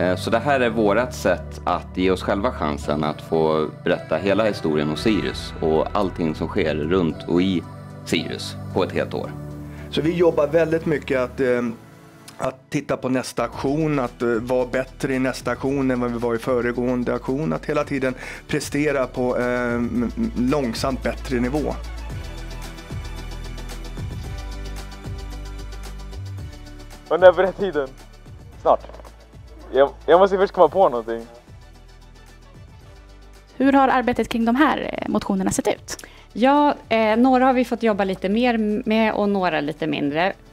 Så det här är vårt sätt att ge oss själva chansen att få berätta hela historien om Sirius och allting som sker runt och i Sirius på ett helt år. Så vi jobbar väldigt mycket att titta på nästa aktion, att vara bättre i nästa aktion än vad vi var i föregående aktion, att hela tiden prestera på långsamt bättre nivå. Och när är tiden? Snart. Jag måste först komma på någonting. Hur har arbetet kring de här motionerna sett ut? Ja, några har vi fått jobba lite mer med och några lite mindre.